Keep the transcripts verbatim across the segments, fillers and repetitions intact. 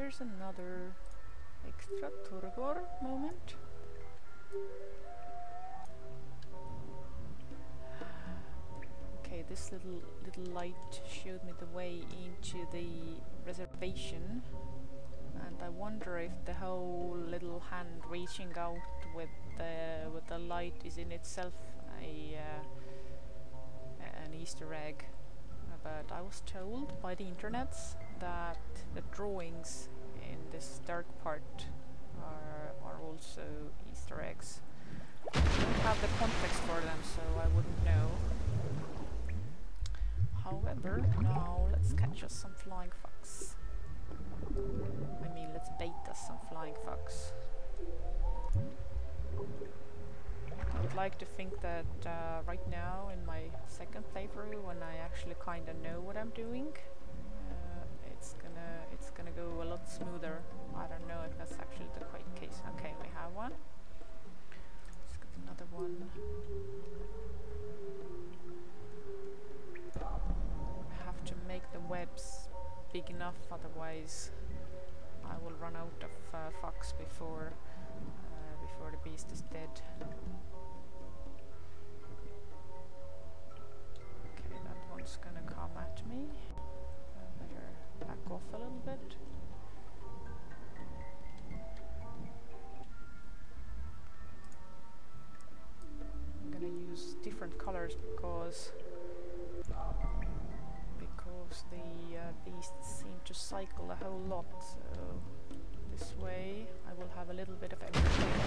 here's another extra Turgor moment. Okay, this little little light showed me the way into the reservation, and I wonder if the whole little hand reaching out with the with the light is in itself a uh, an Easter egg. But I was told by the internets that the drawings in this dark part are, are also Easter eggs. I don't have the context for them, so I wouldn't know. However, now let's catch us some flying fox. I mean, let's bait us some flying fox. I would like to think that uh, right now in my second playthrough, when I actually kind of know what I'm doing, uh, it's gonna it's gonna go a lot smoother. I don't know if that's actually the quite case. Okay, we have one. Let's get another one. I have to make the webs big enough, otherwise I will run out of uh, fox before uh, before the beast is dead. It's gonna come at me. I better back off a little bit. I'm gonna use different colors because because the uh, beasts seem to cycle a whole lot. So this way I will have a little bit of everything.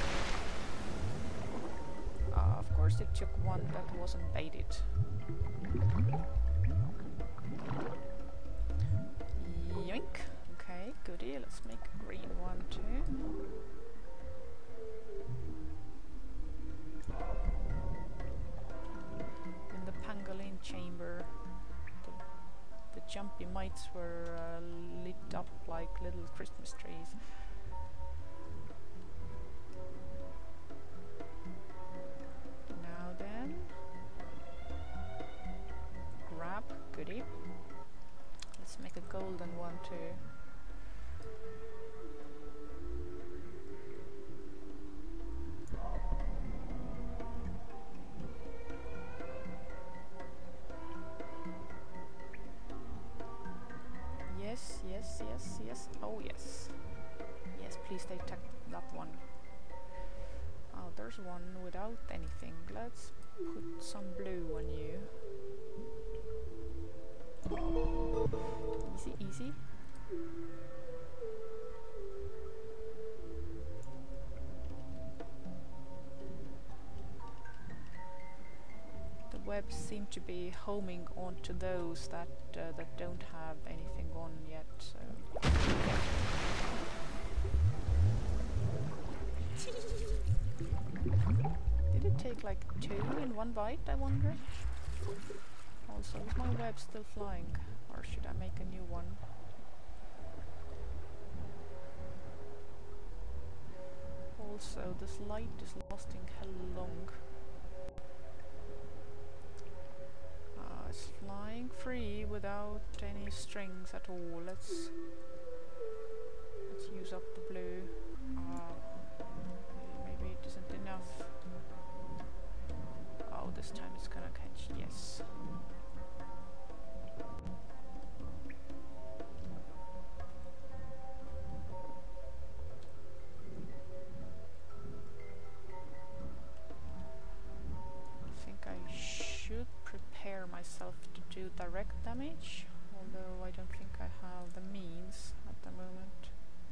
Uh, of course, it took one that wasn't baited. Yoink! Okay, goody. Let's make a green one too. In the pangolin chamber, the, the jumpy mites were uh, lit up like little Christmas trees. Now then, grab, goody. Let's make a golden one too. Yes, yes, yes, yes. Oh yes. Yes, please take that one. Oh, there's one without anything. Let's put some blue on you. Easy, easy. The webs seem to be homing onto those that uh, that don't have anything on yet. So. Did it take like two in one bite, I wonder? Also, is my web still flying? Or should I make a new one? Also, this light is lasting hell long. Uh, it's flying free without any strings at all. Let's let's use up the blue. Uh, maybe it isn't enough. Oh, this time it's gonna catch. Yes. Myself to do direct damage, although I don't think I have the means at the moment.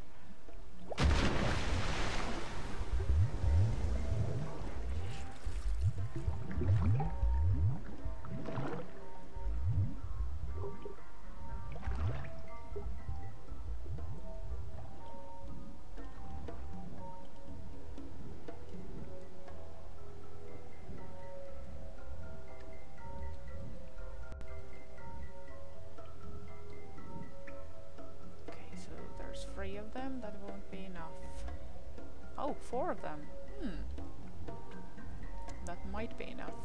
Three of them, that won't be enough. Oh, four of them. Hmm. That might be enough.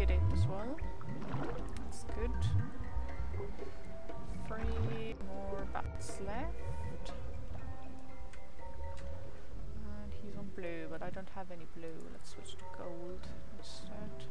hit it as well. That's good. Three more bats left. And he's on blue, but I don't have any blue. Let's switch to gold instead.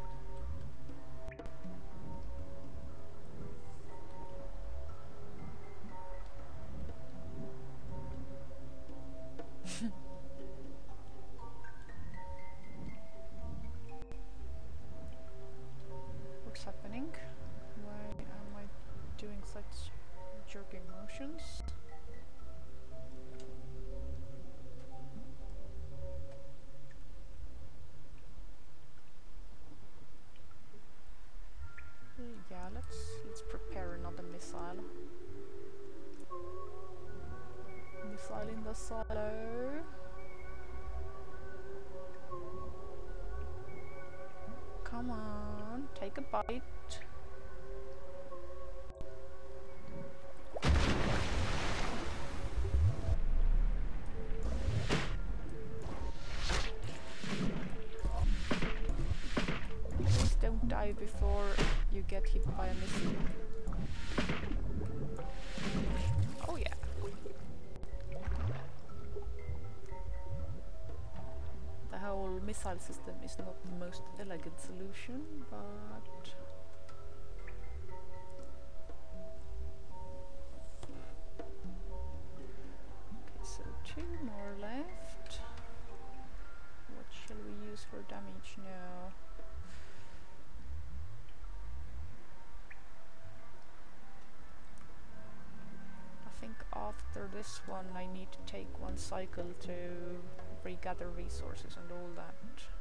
What's happening? Why am I doing such jerking motions? Yeah, let's let's prepare another missile. Missile in the silo. Come on, take a bite. Please don't die before you get hit by a missile. Oh yeah. The whole missile system is not the most elegant solution, but okay, so two more left. What shall we use for damage now? I think after this one I need to take one cycle to regather resources and all that.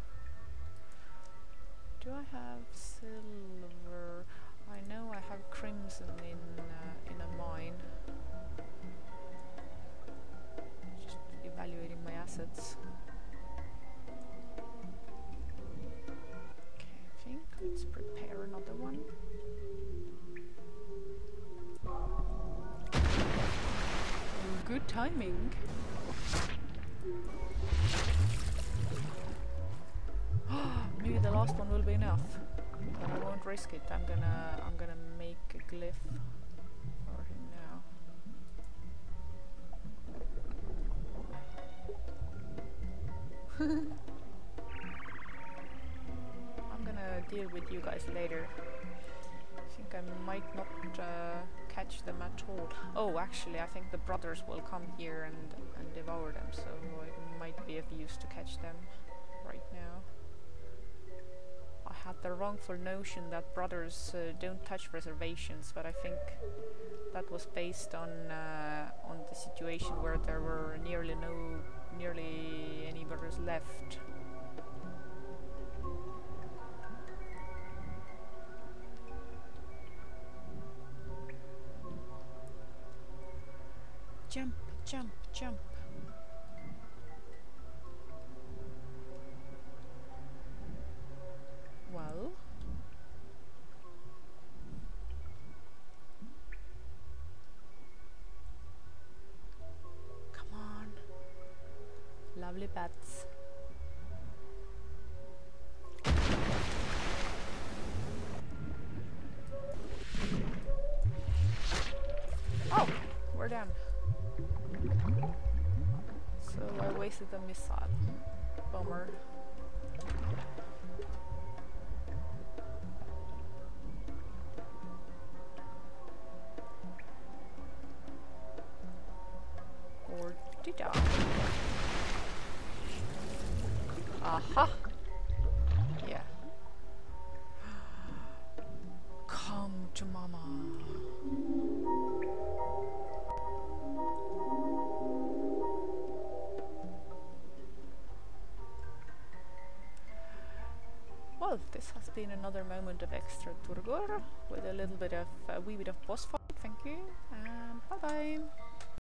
Do I have silver? I know I have crimson in uh, in a mine. Just evaluating my assets. Okay, I think let's prepare another one. Good timing. Maybe the last one will be enough, but I won't risk it. I'm gonna, I'm gonna make a glyph for him now. I'm gonna deal with you guys later. I think I might not uh, catch them at all. Oh, actually, I think the brothers will come here and, and devour them, so it might be of use to catch them right now. I had the wrongful notion that brothers uh, don't touch reservations, but I think that was based on uh, on the situation where there were nearly no, nearly any brothers left. Jump, jump, jump. Well, come on, lovely bats. Oh, we're done. So I wasted a missile. Bummer. Or did I? Aha! Yeah. Come to mama. Well, this has been another moment of extra Turgor with a little bit of a wee bit of boss fight. Thank you, and bye bye.